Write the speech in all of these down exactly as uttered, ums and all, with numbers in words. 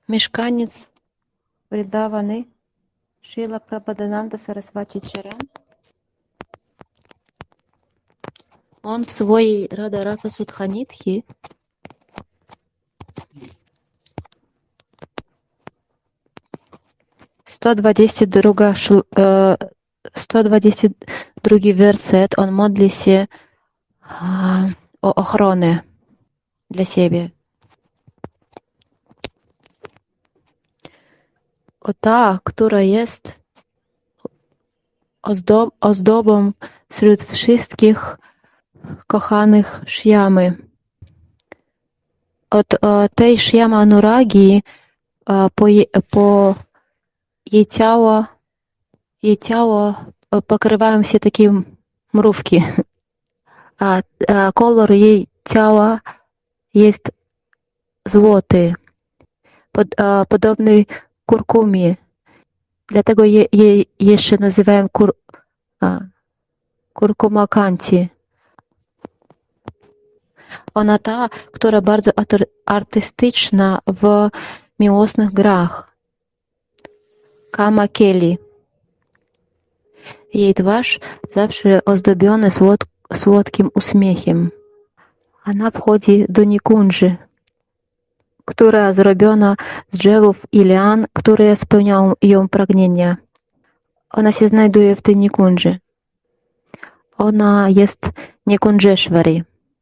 Mieszkaniec Vrindavany Srila Prabodhananda Saraswati Charan. Он в своей Радараса Судханитхи сто двадцять два, сто двадцять другий версет, он modli się o ochronę dla siebie. O ta, która jest ozdob, ozdobą wśród wszystkich kochanych Shyamy. Od o, tej Shyamy Anuragi po, je, po jej ciało, jej ciało pokrywają się takie mrówki, a, a kolor jej ciała jest złoty, pod, a, podobny kurkumie. Dlatego je, je jeszcze nazywają kur, a, kurkumakanci. Ona ta, która bardzo artystyczna w miłosnych grach. Kama Keli. Jej twarz zawsze ozdobiona słod, słodkim uśmiechem. Ona wchodzi do Nikundży, która zrobiona z drzewów i lian, które spełniają ją pragnienia. Ona się znajduje w tej Nikundży. Ona jest Nikundżeszwari.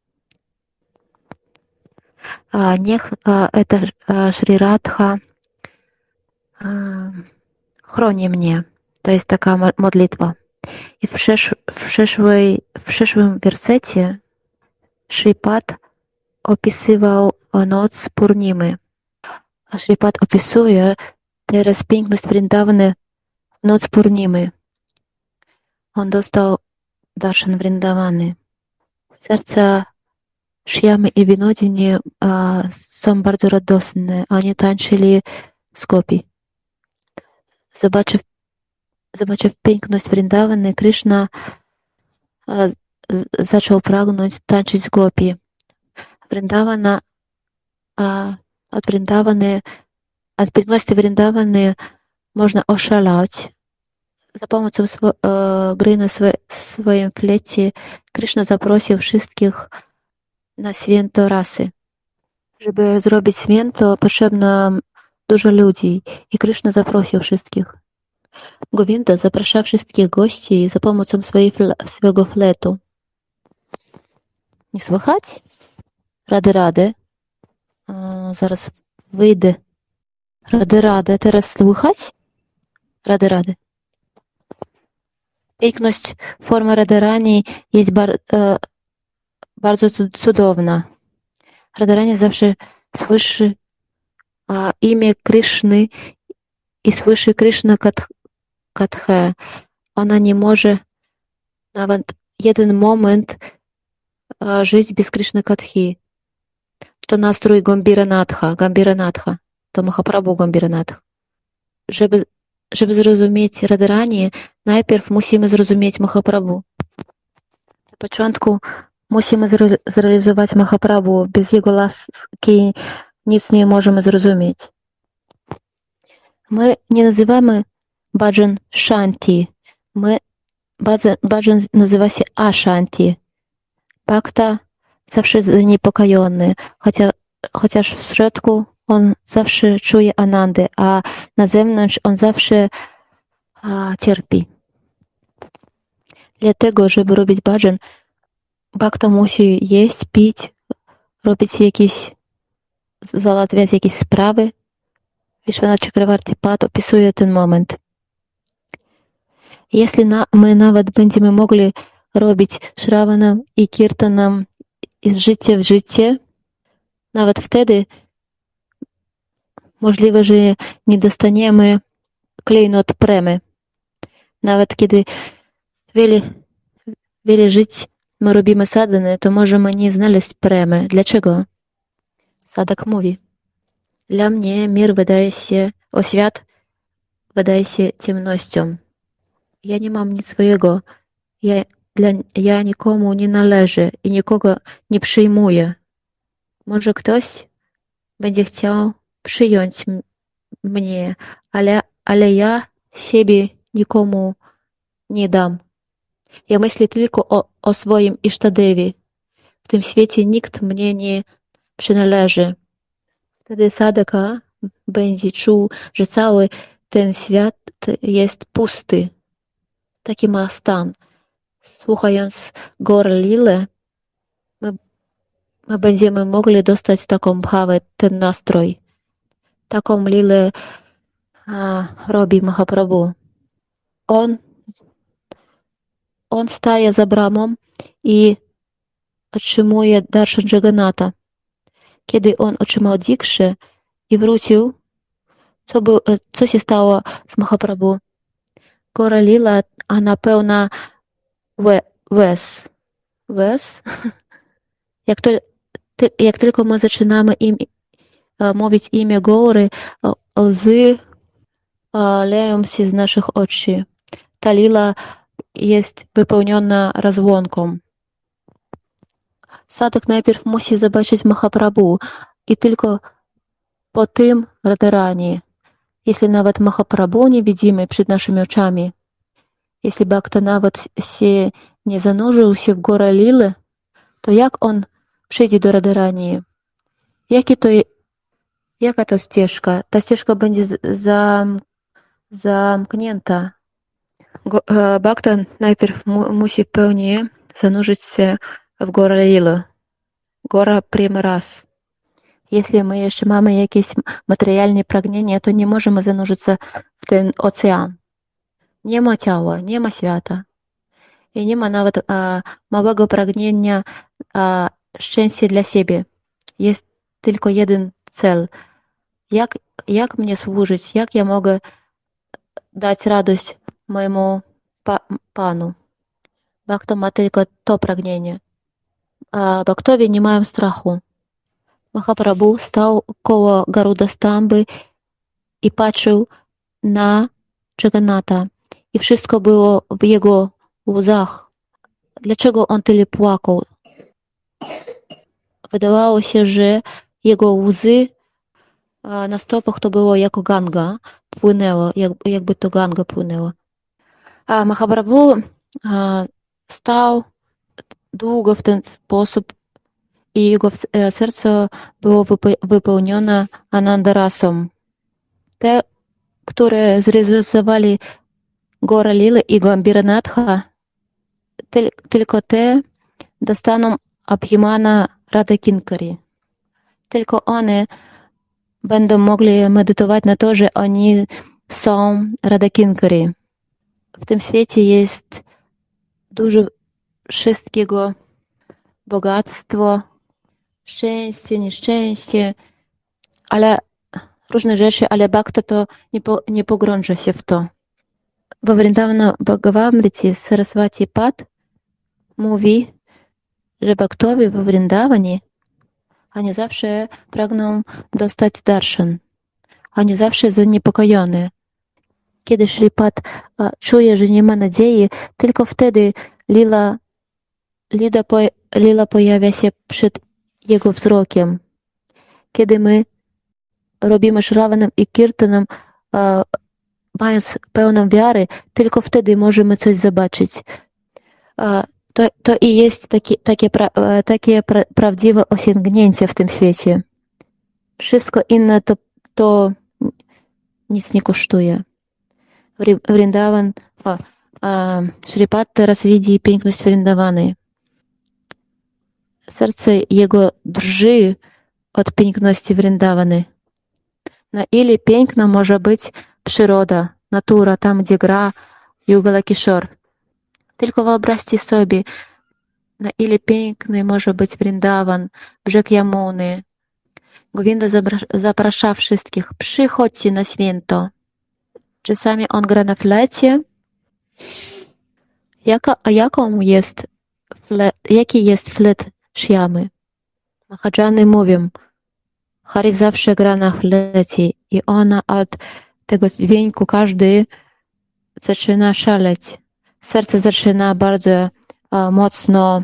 A niech a, eta Shri Radha a, chroni mnie. To jest taka modlitwa. I w, przysz, w, przyszłej, w przyszłym wersecie Shripad opisywał noc Purnimy. A Shripad opisuje teraz piękność Vrindavany noc Purnimy. On dostał darshan Vrindavany. Serca Shyamy i Vinodini są bardzo radosne. Oni tańczyli z gopi. Zobaczyв, zobaczyв piękność Vrindavany, Krishna a, z, zaczął pragnąć tańczyć z gopi. Vrindavana, a od Vrindavany, od piękności Vrindavany można oszaleć. Za pomocą swo, e, gry na swe, swoim flecie Krishna zaprosił wszystkich na święto rasy. Żeby zrobić święto, potrzebno dużo ludzi i Krishna zaprosił wszystkich. Govinda zaprasza wszystkich gości za pomocą swojej, swojego fletu. Nie słychać? Rady, rady. O, zaraz wyjdę. Rady, rady. Teraz słychać? Rady, rady. Piękność formy Radharani jest bar, e, bardzo cudowna. Radharani zawsze słyszy a, imię Krishny i słyszy Krishna Kathe. Ona nie może nawet jeden moment a, żyć bez Krishna Kathy. To nastrój Gambhiranatha. Gambhiranatha. To Mahaprabhu Gambhiranatha. Żeby, żeby zrozumieć Radharani, najpierw musimy zrozumieć Mahaprabhu. Na początku musimy zre, zrealizować Mahaprabhu. Bez jego łaski nic nie możemy zrozumieć. My nie nazywamy bhajan Shanti. My, bhajan nazywa się Ashanti. Bhakta zawsze zaniepokojony, chociaż, chociaż w środku on zawsze czuje anandę, a na zewnątrz on zawsze a, cierpi. Dlatego, żeby robić bhajan, Bhakta musi jeść, pić, robić jakieś, załatwiać jakieś sprawy. Vishwanath Chakravarti Pad opisuje ten moment. Jeśli na, my nawet będziemy mogli robić Shravanam i Kirtanam z życia w życie, nawet wtedy możliwe, że nie dostaniemy klejnot premy. Nawet kiedy wiele, wiele żyć my robimy sadhany, to możemy nie znaleźć premy. Dlaczego? Sadak mówi. Dla mnie mir wydaje się, o świat wydaje się ciemnością. Ja nie mam nic swojego. Ja, dla, ja nikomu nie należę i nikogo nie przyjmuję. Może ktoś będzie chciał przyjąć mnie, ale, ale ja siebie nikomu nie dam. Ja myślę tylko o, o swoim Isztadewie. W tym świecie nikt mnie nie przynależy. Wtedy Sadaka będzie czuł, że cały ten świat jest pusty. Taki ma stan. Słuchając Gór Lile, my, my będziemy mogli dostać taką bhawę, ten nastrój. Taką lilę a, robi Mahaprabhu. On, on staje za bramą i otrzymuje darshan Jagannatha. Kiedy on otrzymał dikszę i wrócił, co, był, co się stało z Mahaprabhu? Góra Lila, ona pełna łe, łez. Łez? Jak, to, ty, jak tylko my zaczynamy im, mówić imię Góry, łzy leją się z naszych oczu. Ta lila jest wypełniona rozłąką. Sadak najpierw musi zobaczyć Mahaprabhu i tylko po tym Radharani. Jeśli nawet Mahaprabhu nie widzimy przed naszymi oczami, jeśli Bhakta nawet się nie zanurzył się w górę Lily, to jak on przyjdzie do Radharani? Jakie to, jaka to ścieżka? Ta ścieżka będzie zam, zamknięta. Bhakta najpierw mu, musi w pełni zanurzyć się w górę Lily. Góra prima raz. Jeśli my jeszcze mamy jakieś materialne pragnienie, to nie możemy zanurzyć się w ten ocean. Nie ma ciała, nie ma świata. I nie ma nawet a, małego pragnienia a, szczęścia dla siebie. Jest tylko jeden cel. Jak, jak mnie służyć? Jak ja mogę dać radość mojemu pa, Panu? Bhakta ma tylko to pragnienie. A Bhaktowie nie mają strachu. Mahaprabhu stał koło Garuda Stamby i patrzył na Jagannatha. I wszystko było w jego łzach. Dlaczego on tyle płakał? Wydawało się, że jego łzy na stopach to było jako Ganga płynęło, jakby to Ganga płynęła. A Mahaprabhu stał długo w ten sposób i jego serce było wypełnione Anandarasą. Te, które zrealizowali Góra Lila i Gambhiranatha, tylko te dostaną Abhimana Radha Kinkari. Tylko one będą mogli medytować na to, że oni są Radha Kinkari. W tym świecie jest dużo wszystkiego, bogactwo, szczęście, nieszczęście, ale różne rzeczy, ale Bhakta to nie, po, nie pogrąża się w to. Во Вриндавана Бхагавамрите Сарасвати Пад mówi, że Bhaktowie we Vrindawanie, oni zawsze pragną dostać darshan. Oni zawsze zaniepokojone. Kiedy Shripad czuje, że nie ma nadziei, tylko wtedy lila, lila, po, lila pojawia się przed jego wzrokiem. Kiedy my robimy Shravanam i Kirtanam, mając pełną wiary, tylko wtedy możemy coś zobaczyć. To, to i jest takie, takie, takie pra, prawdziwe osiągnięcie w tym świecie. Wszystko inne to, to nic nie kosztuje. Vrindavan, Shripad teraz widzi piękność Vrindavany. Serce jego drży od piękności Vrindavany. Na ile piękna może być przyroda, natura, tam gdzie gra Yugala Kishore. Tylko wyobraźcie sobie, na ile piękny może być Vrindavan, brzeg Yamuny. Govinda zaprasza wszystkich, przychodźcie na święto. Czasami on gra na flecie. Jaka, jaką jest fle, jaki jest flet Shyamy? Mahadżany mówią, Hari zawsze gra na flecie i ona od tego dźwięku każdy zaczyna szaleć. Serce zaczyna bardzo a, mocno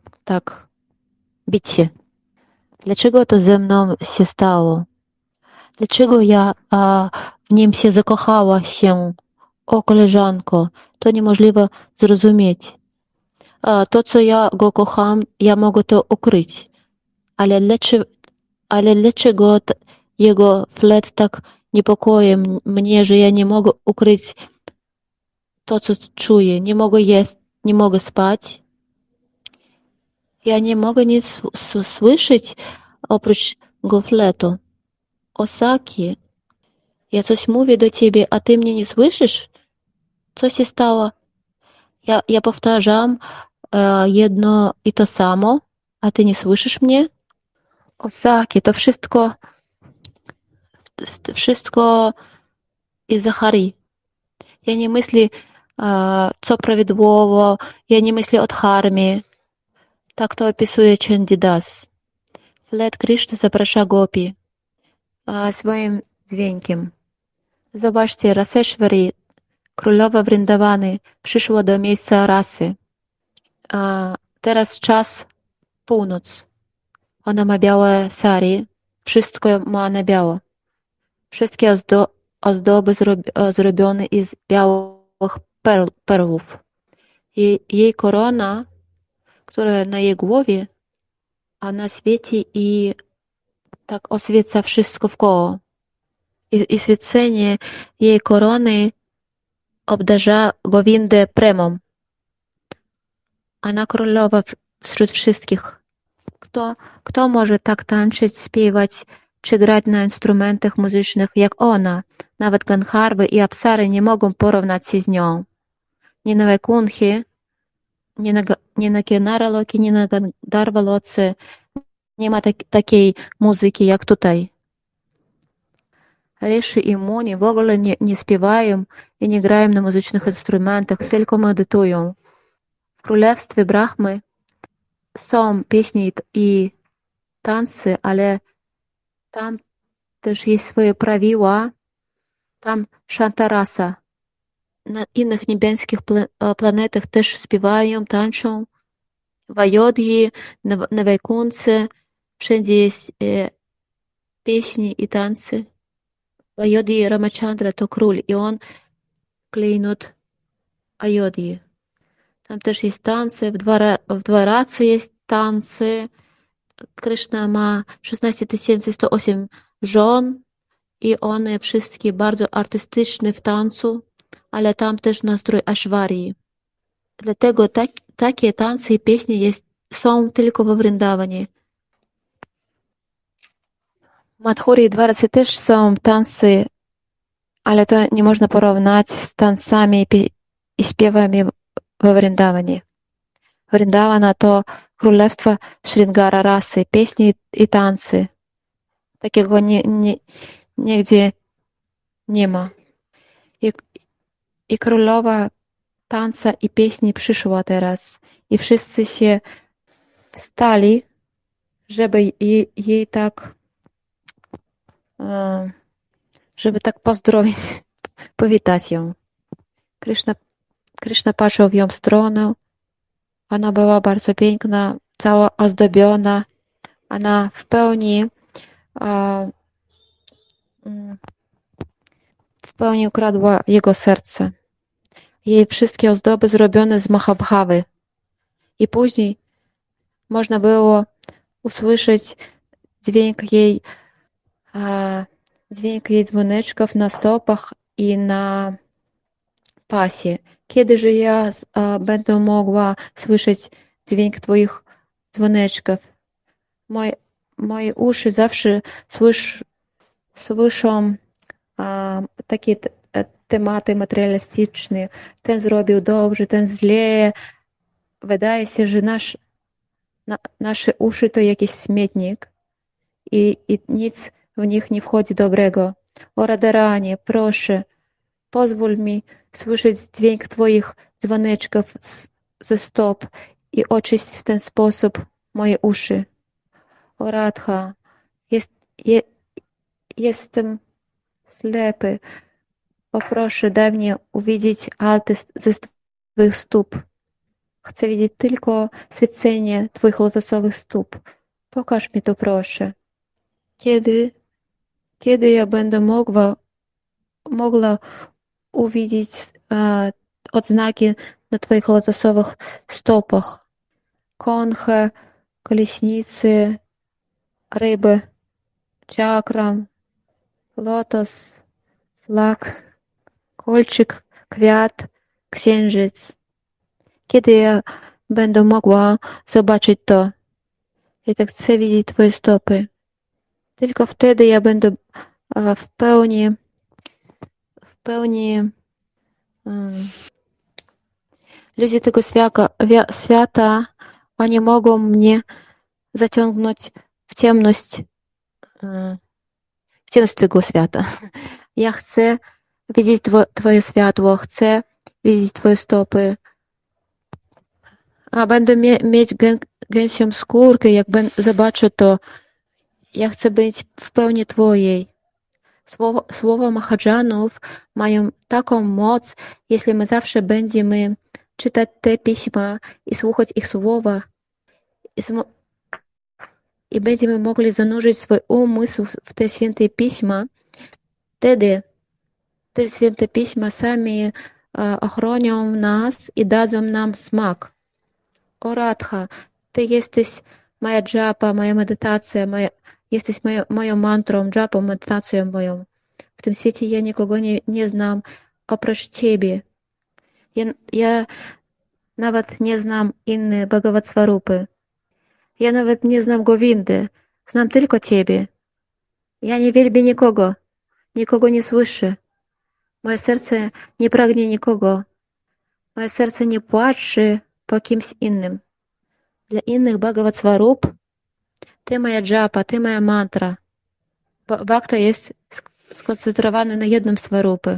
tak bić się. Dlaczego to ze mną się stało? Dlaczego ja a, w nim się zakochała się? O, koleżanko, to niemożliwe zrozumieć. A, to, co ja go kocham, ja mogę to ukryć. Ale, dlaczego, ale dlaczego t- jego flet tak niepokoi m- mnie, że ja nie mogę ukryć to, co czuję? Nie mogę jeść, nie mogę spać. Ja nie mogę nic s- słyszeć oprócz gofletu. Osaki, ja coś mówię do ciebie, a ty mnie nie słyszysz? Co się stało? Ja, ja powtarzam e, jedno i to samo, a ty nie słyszysz mnie? Osaki, to wszystko, wszystko iz-za Hari. Ja nie myślę, e, co prawidłowo, ja nie myślę o dharmie. Tak to opisuje Chandidas. Flet Krishna zaprasza gopi e, swoim dźwiękiem. Zobaczcie, Raseshwari, królowa Vrindavany, przyszła do miejsca rasy. A teraz czas północ. Ona ma białe sari, wszystko ma na biało. Wszystkie ozdo ozdoby zrobi zrobione z białych perł perłów. I jej korona, która na jej głowie, ona świeci i tak oświeca wszystko wkoło. I, i świecenie jej korony obdarza Govindę premią. Ona królowa wśród wszystkich. Kto, kto może tak tańczyć, śpiewać czy grać na instrumentach muzycznych jak ona? Nawet Gandharwy i Apsary nie mogą porównać się z nią. Nie na Vaikunthi, nie na, nie na Kinaraloki, nie na Gandharvaloce nie ma tak, takiej muzyki jak tutaj. Rishi i Muni w ogóle nie, nie śpiewają i nie grają na muzycznych instrumentach, tylko medytują. W królestwie Brahmy są pieśni i tańce, ale tam też jest swoje prawiła, tam Shantarasa. Na innych niebieskich planetach też śpiewają, tańczą. W Ajodhji, na, na Vaikunce, wszędzie jest e, pieśni i tańce. W Ajodhji Ramachandra to król i on klejnot Ajodhji. Tam też jest tańce, w, dwara, w Dwarace jest tańce. Krishna ma szesnaście tysięcy sto osiem żon i one wszystkie bardzo artystyczne w tańcu, ale tam też nastrój Ashwaryi. Dlatego tak, takie tańce i pieśni jest, są tylko we Vrindavanie. W Madhuri i Dwarace też są tańce, ale to nie można porównać z tańcami i, pie- i śpiewami we Vrindavanie. Vrindavana to królestwo Sringara rasy, pieśni i tańce. Takiego nie, nie, nigdzie nie ma. I, i królowa tańca i pieśni przyszła teraz. I wszyscy się stali, żeby jej, jej tak, e, żeby tak pozdrowić, powitać ją. Krishna, Krishna patrzył w ją stronę. Ona była bardzo piękna, cała ozdobiona. Ona w pełni e, w pełni ukradła jego serce. Jej wszystkie ozdoby zrobione z Mahabhawy. I później można było usłyszeć dźwięk jej, e, dźwięk jej dzwoneczków na stopach i na pasie. Kiedyże ja e, będę mogła słyszeć dźwięk twoich dzwoneczków? Moje, moje uszy zawsze słysz, słyszą e, takie t- e, tematy materialistyczne. Ten zrobił dobrze, ten źle. Wydaje się, że nasz, na, nasze uszy to jakiś śmietnik i, i nic w nich nie wchodzi dobrego. O Radharani, proszę, pozwól mi słyszeć dźwięk twoich dzwoneczków z, ze stop i oczyść w ten sposób moje uszy. O Radha, jest, je, jestem ślepy. O proszę, daj mnie uwidzieć alty ze twoich stóp. Chcę widzieć tylko świecenie twoich lotosowych stóp. Pokaż mi to, proszę. Kiedy Kiedy ja będę mogła, mogła uwidzieć e, odznaki na Twoich lotosowych stopach? Konche, kolesnicy, ryby, czakram, lotos, flag, kolczyk, kwiat, księżyc. Kiedy ja będę mogła zobaczyć to? Ja tak chcę widzieć Twoje stopy. Tylko wtedy ja będę e, w pełni, w pełni um, ludzie tego świata, świata, oni mogą mnie zaciągnąć w ciemność, e, w ciemność tego świata. Ja chcę widzieć two, Twoje światło, chcę widzieć Twoje stopy, a będę mie, mieć gę, gęsią skórkę, jak ben, zobaczę to. Ja chcę być w pełni Twojej. Słowa, słowa Mahadżanów mają taką moc, jeśli my zawsze będziemy czytać te pisma i słuchać ich słowa i, i będziemy mogli zanurzyć swój umysł w te święte pisma, wtedy te święte pisma sami uh, ochronią nas i dadzą nam smak. O Radha, Ty jesteś moja dżapa, moja medytacja, moja, jesteś moją, moją mantrą, dżapą, medytacją moją. W tym świecie ja nikogo nie, nie znam oprócz Ciebie. Ja, ja nawet nie znam inne Bhagavad Svarupy. Ja nawet nie znam Govindy. Znam tylko Ciebie. Ja nie wielbię nikogo. Nikogo nie słyszę. Moje serce nie pragnie nikogo. Moje serce nie płacze po kimś innym. Dla innych Bhagavad Svarup Ty moja dżapa, Ty moja mantra. Bhakta jest skoncentrowany na jednym Svarupie.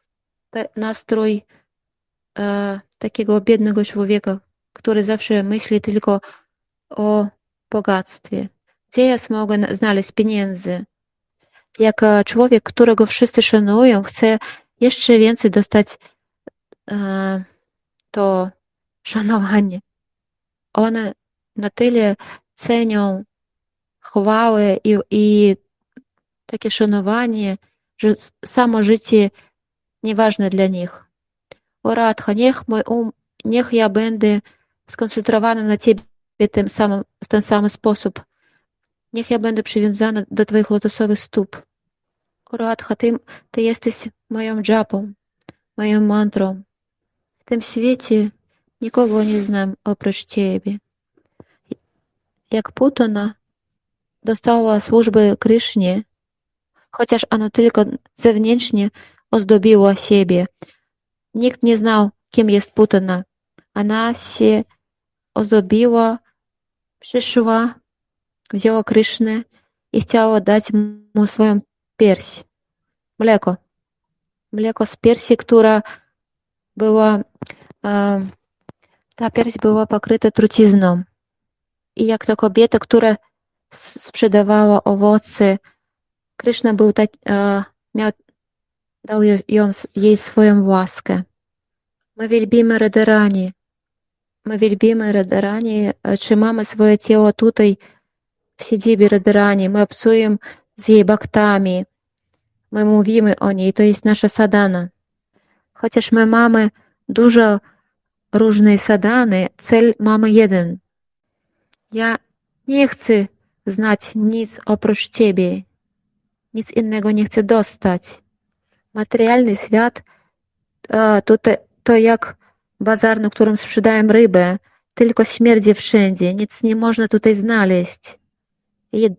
Nastrój e, takiego biednego człowieka, który zawsze myśli tylko o bogactwie. Gdzie ja mogę znaleźć pieniędzy? Jak człowiek, którego wszyscy szanują, chce jeszcze więcej dostać e, to szanowanie. One na tyle cenią chwałę i, i takie szanowanie, że samo życie nieważne dla nich. O Radha, niech mój um, niech ja będę skoncentrowana na Ciebie tym samym, w ten sam sposób. Niech ja będę przywiązana do Twoich lotosowych stóp. O Radha, Ty, ty jesteś moją dżapą, moją mantrą. W tym świecie nikogo nie znam oprócz Ciebie. Jak Putana dostała służby Krysznie, chociaż ona tylko zewnętrznie ozdobiła siebie. Nikt nie znał, kim jest Putana. Ona się ozdobiła, przyszła, wzięła Krysznę i chciała dać mu swoją pierś. Mleko. Mleko z piersi, która była, e, ta pierś była pokryta trucizną. I jak to kobieta, która sprzedawała owoce, Kryszna był tak, e, miał, dał ją, jej swoją łaskę. My wielbimy Radharani. My wielbimy Radharani, trzymamy swoje ciało tutaj w siedzibie Radharani. My obcujemy z jej bhaktami. My mówimy o niej, to jest nasza sadhana. Chociaż my mamy dużo różnej sadhany, cel mamy jeden. Ja nie chcę znać nic oprócz Ciebie. Nic innego nie chcę dostać. Materialny świat to, to, to jak bazar, na którym sprzedają rybę. Tylko śmierdzi wszędzie. Nic nie można tutaj znaleźć. Jed,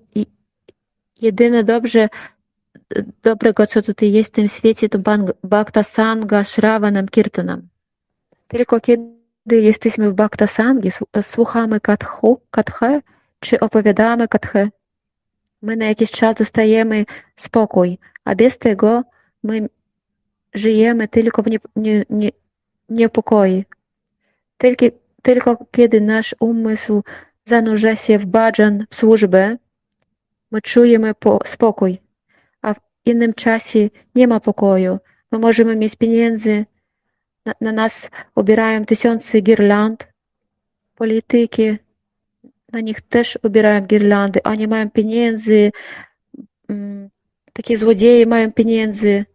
jedyne dobrze, dobrego, co tutaj jest w tym świecie, to Bhakta Sangha, Shravanam, Kirtanam. Tylko kiedy jesteśmy w Bhakta Sangi, słuchamy kathu, kathe, czy opowiadamy kathe, my na jakiś czas dostajemy spokój, a bez tego my żyjemy tylko w nie, nie, nie, niepokoju. Tylko, tylko kiedy nasz umysł zanurza się w bhajan, w służbę, my czujemy po, spokój, a w innym czasie nie ma pokoju. My możemy mieć pieniędzy, na, na nas ubierają tysiące girland, polityki, na nich też ubierają girlandy, oni mają pieniędzy, Takie złodzieje mają pieniędzy.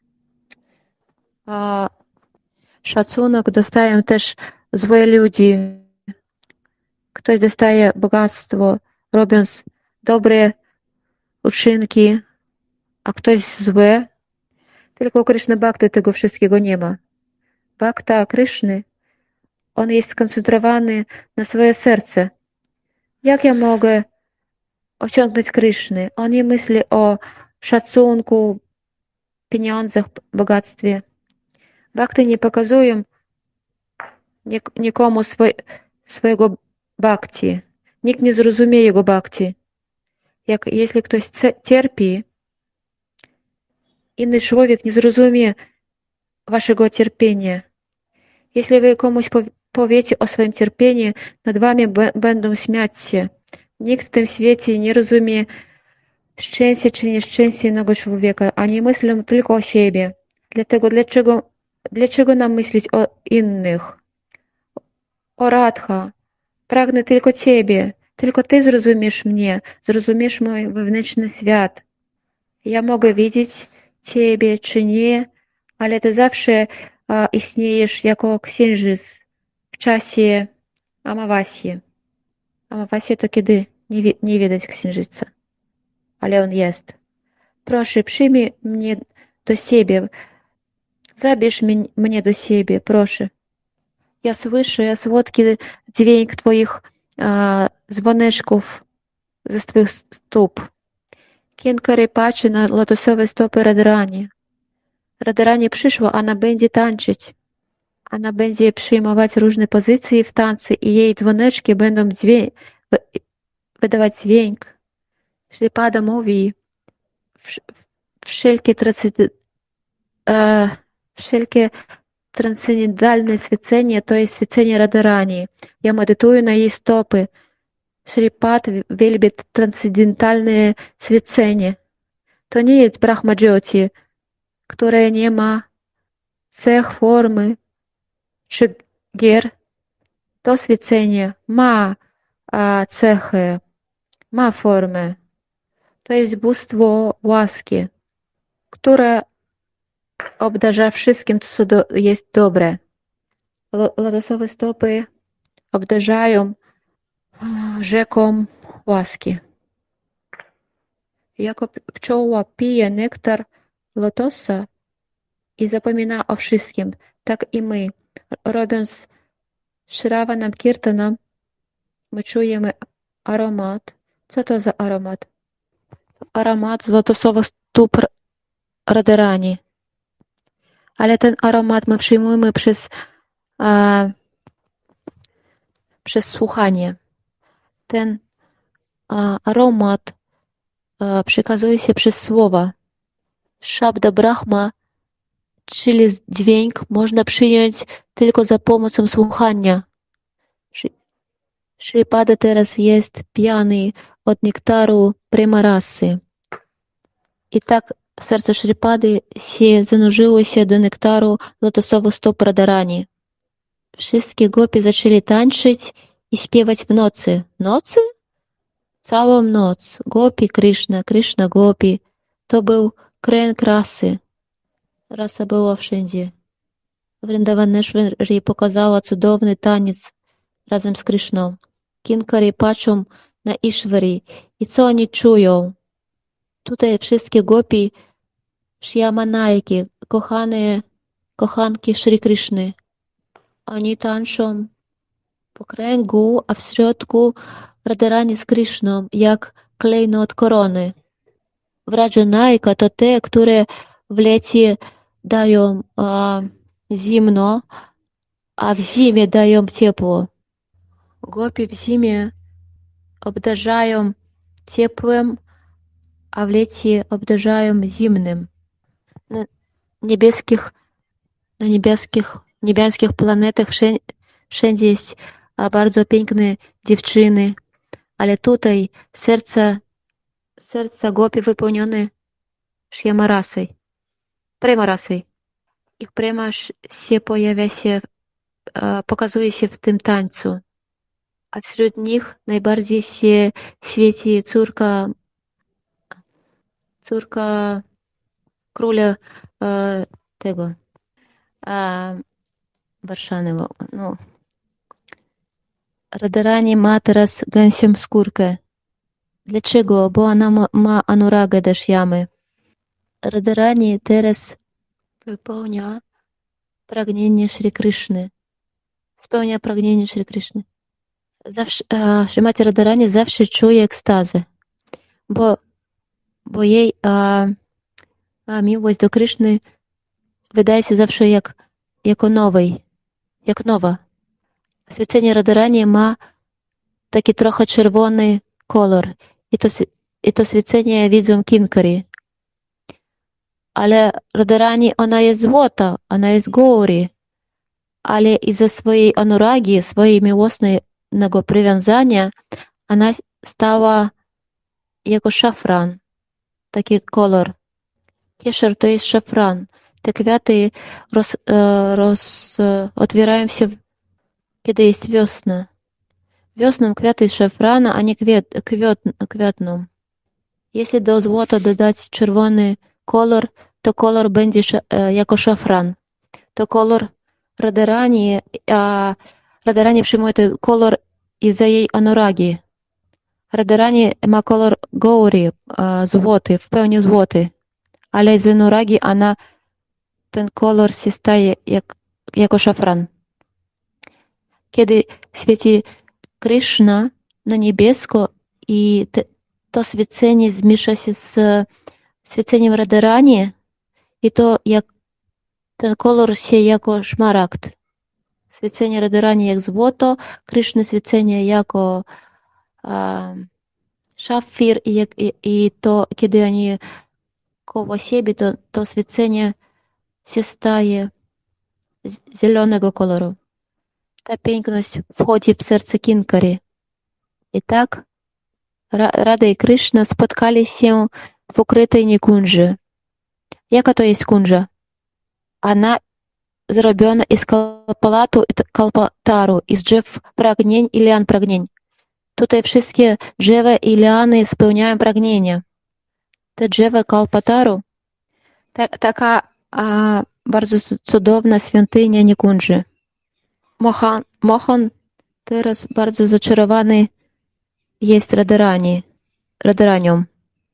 A szacunek dostają też złe ludzie. Ktoś dostaje bogactwo, robiąc dobre uczynki, a ktoś złe. Tylko u Kryszny Bhakty tego wszystkiego nie ma. Bhakta Kryszny, on jest skoncentrowany na swoje serce. Jak ja mogę osiągnąć Kryszny? On nie myśli o szacunku, pieniądzach, bogactwie. Bhakty nie pokazują nikomu swoj, swojego bhakti. Nikt nie zrozumie jego bhakti. Jak jeśli ktoś cierpi, inny człowiek nie zrozumie waszego cierpienia. Jeśli wy komuś powiecie o swoim cierpieniu, nad wami będą śmiać się. Nikt w tym świecie nie rozumie szczęścia czy nieszczęścia innego człowieka, ani myślą tylko o siebie. Dlatego dlaczego, dlaczego nam myśleć o innych? O Radha, pragnę tylko Ciebie. Tylko Ty zrozumiesz mnie, zrozumiesz mój wewnętrzny świat. Ja mogę widzieć Ciebie czy nie, ale Ty zawsze a, istniejesz jako księżyc w czasie Amawasji. Amawasja to kiedy nie, nie widać księżyca, ale on jest. Proszę, przyjmij mnie do siebie. Zabierz mnie do siebie, proszę. Ja słyszę słodki dźwięk Twoich a, dzwoneczków ze Twoich stóp. Kinkari patrzy na lotosowe stopy Radharani. Radharani przyszła, ona będzie tańczyć. Ona będzie przyjmować różne pozycje w tańcu i jej dzwoneczki będą dźwięk, wydawać dźwięk. Śripada mówi, wszelkie, e, wszelkie transcendentalne świecenie to jest świecenie Radharani. Ja medytuję na jej stopy. Śripad wielbi transcendentalne świecenie. To nie jest Brahma Jyoti, które nie ma cech formy czy gier. To świecenie ma a, cechy, ma formę. To jest bóstwo łaski, które obdarza wszystkim, co do, jest dobre. Lotosowe stopy obdarzają rzeką łaski. Jako pszczoła pije nektar lotosa i zapomina o wszystkim, tak i my, robiąc Shravanam Kirtanam, my czujemy aromat. Co to za aromat? Aromat z lotosowych stóp Radharani. Ale ten aromat my przyjmujemy przez, a, przez słuchanie. Ten a, aromat a, przekazuje się przez słowa. Shabda Brahma, czyli dźwięk, można przyjąć tylko za pomocą słuchania. Shripada teraz jest pijany od nektaru prema rasy. I tak serce Shrippady się zanurzyło się do nektaru lotosowych stop Radharani. Wszystkie gopi zaczęli tańczyć i śpiewać w nocy. Nocy? Całą noc. Gopi Krishna, Krishna gopi. To był kręg rasy. Rasa była wszędzie. Vrindavaneshwari pokazała cudowny taniec razem z Krishną. Kinkari patrzą na Ishwari i co oni czują? Tutaj wszystkie gopi Shyamanajki, kochane, kochanki Shri Krishny. Oni tańczą po kręgu, a w środku Radharani z Krishną, jak klejnot korony. Vrajanajka to te, które w lecie dają a, zimno, a w zimie dają ciepło. Gopi w zimie obdarzają ciepłem, a w lecie obdarzają zimnym. Na niebieskich, na niebieskich, niebieskich planetach wszędzie jest bardzo piękne dziewczyny, ale tutaj serca, serca gopi wypełnione Shyamarasą, Premarasą. Ich prema się pojawia się, pokazuje się w tym tańcu. A wśród nich najbardziej się świeci córka córka króla e, tego e, Warszawy. No. Radharani ma teraz gęsią skórkę. Dlaczego? Bo ona ma, ma anuragę deszjamy. Radharani teraz wypełnia pragnienie Shri Krishny. Spełnia pragnienie Shri Krishny. Zawsze, e, Shrimati Radharani zawsze czuje ekstazę, bo, bo jej e, a miłość do Kryszny wydaje się zawsze jak, jako nowej, jak nowa. Świecenie Radharani ma taki trochę czerwony kolor i to, i to świecenie widzą kinkari. Ale Radharani, ona jest złota, ona jest Gauri, ale из-за swojej anuragi, swojej miłosnego przywiązania, ona stała jako szafran, taki kolor. Kieszer to jest szafran. Te kwiaty roz, roz, otwierają się, kiedy jest wiosna. Wiosną kwiaty szafrana, a nie kwiat, kwiat, kwiatną. Jeśli do złota dodać czerwony kolor, to kolor będzie jako szafran. To kolor Radharani, a Radharani przyjmuje ten kolor из-за jej anuragi. Radharani ma kolor Gauri, złoty, w pełni złoty, ale z anuragi ona ten kolor się staje jak, jako szafran. Kiedy świeci Krishna na niebiesko i te, to świecenie zmiesza się z świeceniem Radharani i to jak ten kolor się jako szmaragd. Świecenie Radharani jak złoto, Krishna świecenie jako um, szafir i, jak, i, i to kiedy oni koło siebie, to, to świecenie się staje zielonego koloru. Ta piękność wchodzi w serce kinkari. I tak Radha i Krishna spotkali się w ukrytej Nikundży. Jaka to jest kundża? Ona zrobiona z kalpalatu i kalpataru, z drzew pragnień i lian pragnień. Tutaj wszystkie drzewa i liany spełniają pragnienia. Te drzewa kalpataru, ta, taka a, bardzo cudowna świątynia Nikundży. Mohan, Mohan teraz bardzo zaczarowany jest Radharani, Radharanią.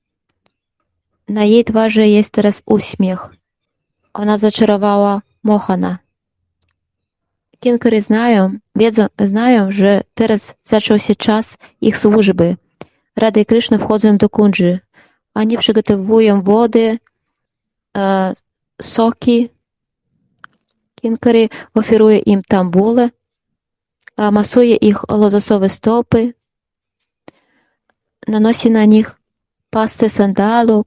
Na jej twarzy jest teraz uśmiech. Ona zaczarowała Mohana. Kinkary znają, wiedzą, znają, że teraz zaczął się czas ich służby. Radha i Krishna wchodzą do kundży. Oni przygotowują wody, e, soki. Kinkary oferuje im tambule, e, masuje ich lotosowe stopy, nanosi na nich pastę sandalu,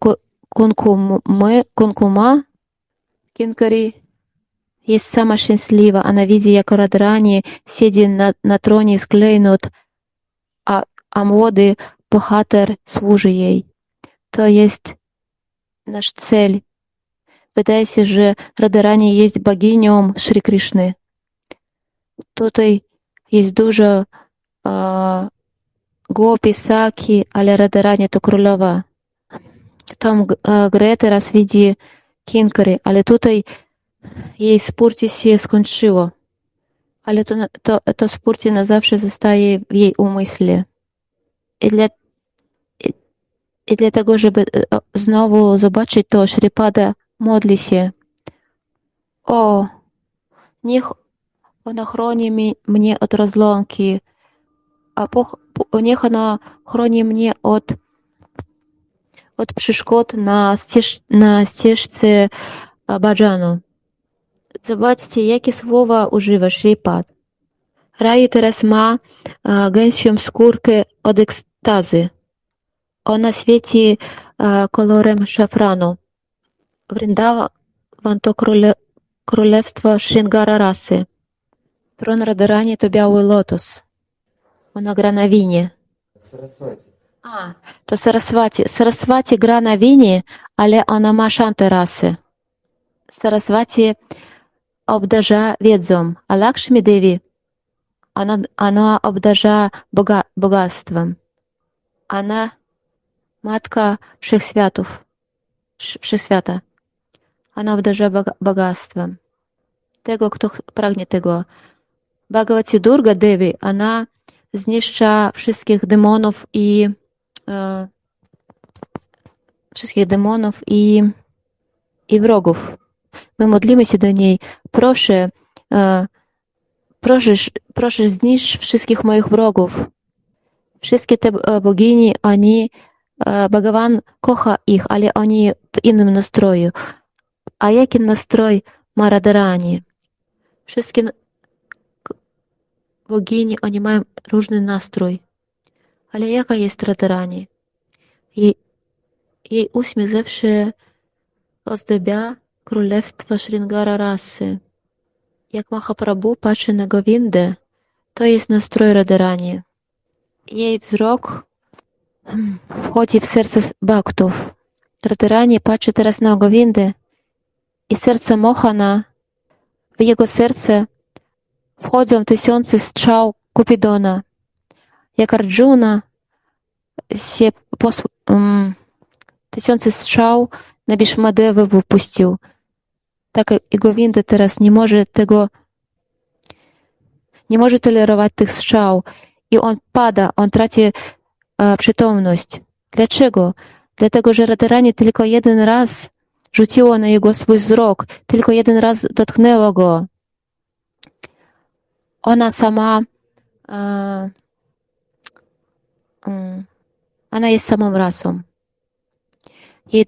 kunkuma. Kinkary jest sama szczęśliwa. Ona widzi, jak Radharani siedzi na, na tronie z klejnot, a, a młody bohater służy jej. To jest nasz cel. Wydaje się, że Radharani jest boginią Shri Krishny. Tutaj jest dużo uh, gopi, saki, ale Radharani to królowa. Tam uh, grę teraz widzi kinkary, ale tutaj jej spórcie się skończyło. Ale to, to, to spórcie na zawsze zostaje w jej umyśle. I, dla, i, i dlatego, żeby znowu zobaczyć to, Shripada modli się. O, niech ona chroni mi, mnie od rozłąki, a po, po, niech ona chroni mnie od, od przeszkód na, ścież, na ścieżce bhajanu. Zobaczcie, jakie słowa używa Shripad. Rai teraz ma uh, gęsią skórkę od ekstazy. Ona świeci uh, kolorem szafranu. Vrindavan to króle, królestwo Shringara rasy. Tron Radharani to biały lotos. Ona gra na winie. Saraswati. A, to Saraswati. Saraswati gra na winie, ale ona ma szantę rasy. Saraswati obdarza wiedzą, a Lakshmi Devi ona, ona obdarza boga, bogactwem. Ona matka wszechświatów. Wszechświata. Ona obdarza bogactwem. Tego, kto pragnie tego. Bhagavati Durga Devi, ona zniszcza wszystkich demonów i e, wszystkich demonów i, i wrogów. My modlimy się do niej. Proszę, e, proszę, proszę zniszcz wszystkich moich wrogów. Wszystkie te bogini, oni, e, Bhagavan kocha ich, ale oni w innym nastroju. A jaki nastrój ma Radharani? Wszystkie bogini, oni mają różny nastrój. Ale jaka jest Radharani? Jej, jej uśmiech zawsze ozdabia królestwo Sringara rasy. Jak Mahaprabhu patrzy na Govindę, to jest nastrój Radharani. Jej wzrok wchodzi w serce bhaktów. Radharani patrzy teraz na Govindę i serce Mohana, w jego serce wchodzą tysiące strzał Kupidona. Jak Arjuna się pos... um, tysiące strzał na Bhishmadeva wypuścił. Tak i Govinda teraz nie może tego, nie może tolerować tych strzał i on pada, on traci e, przytomność. Dlaczego? Dlatego, że Radharani tylko jeden raz rzuciło na jego swój wzrok, tylko jeden raz dotknęła go. Ona sama, e, um, ona jest samą rasą. Jej,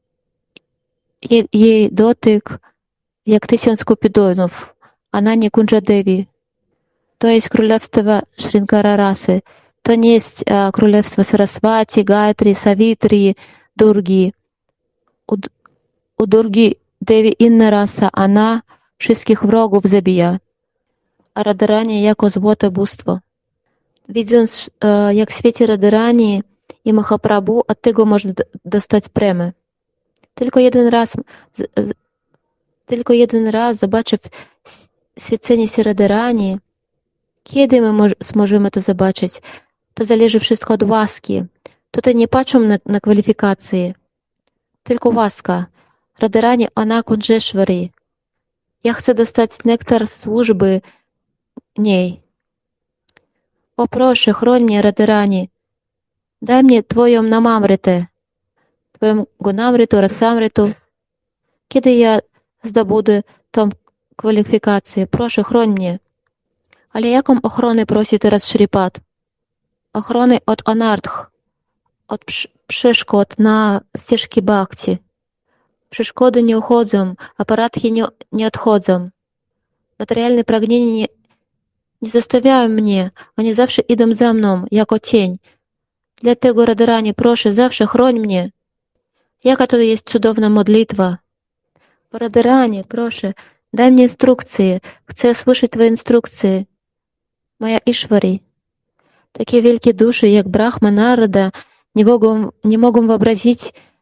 jej, jej dotyk jak tysiąc kupidonów. Ona nie Kunja Devi. To jest królestwo Sringara rasy. To nie jest e, królestwo Saraswati, Gayatri, Savitri, Durgi. U, u Durgi Devi inna rasa. Ona wszystkich wrogów zabija. A Radharani jako złote bóstwo. Widząc, e, jak świeci Radharani i Mahaprabhu, od tego można dostać premię. Tylko jeden raz, z, z, tylko jeden raz zobaczyć świecenie się Radharani, kiedy my moż, możemy to zobaczyć, to zależy wszystko od łaski. Tutaj nie patrzą na, na kwalifikacje, tylko łaska. Radharani, ona Kunjeshwari. Ja chcę dostać nektar służby niej. O proszę, chroń mnie, Radharani. Daj mnie Twoją namamrytę, Twoją gunamrytę, rasamrytę. Kiedy ja zdobudę tą kwalifikację, proszę, chroń mnie. Ale jaką ochronę prosi teraz Shripad? Ochrony od anartch, od przeszkód na ścieżki bhakti. Przeszkody nie uchodzą, aparatki nie, nie odchodzą. Materialne pragnienia nie, nie zostawiają mnie, oni zawsze idą za mną, jako cień. Dlatego, Radharani, proszę, zawsze chroń mnie. Jaka to jest cudowna modlitwa. Radharani, proszę, daj mnie instrukcje, chcę słyszeć Twoje instrukcje. Moja Ishwari. Takie wielkie dusze jak Brahma, Narada nie mogą, nie mogą wyobrazić,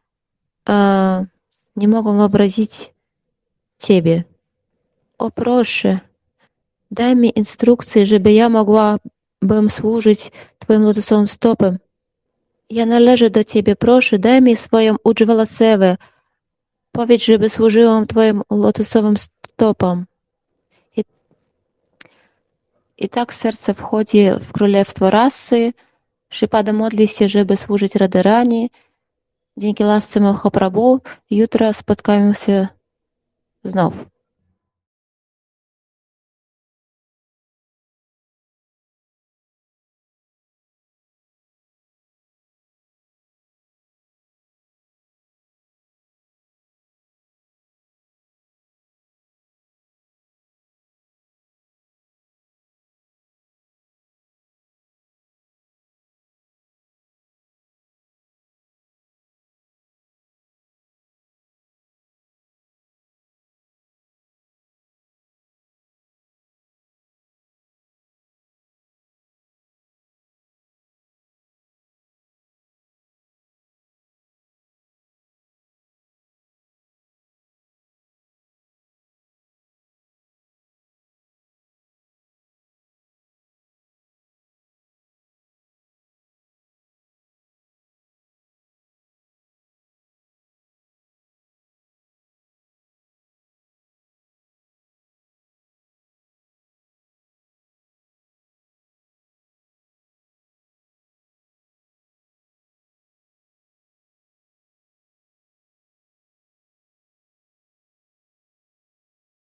uh, nie mogą wyobrazić Ciebie. O proszę, daj mi instrukcje, żeby ja mogłabym służyć Twoim lotosowym stopem. Ja należę do Ciebie, proszę, daj mi swoją Ujjvala Sewę. Powiedz, żeby służyłam Twoim lotosowym stopom. I, I tak serce wchodzi w królestwo rasy. Shripad modli się, żeby służyć Radharani. Dzięki łasce Mahaprabhu jutro spotkamy się znów.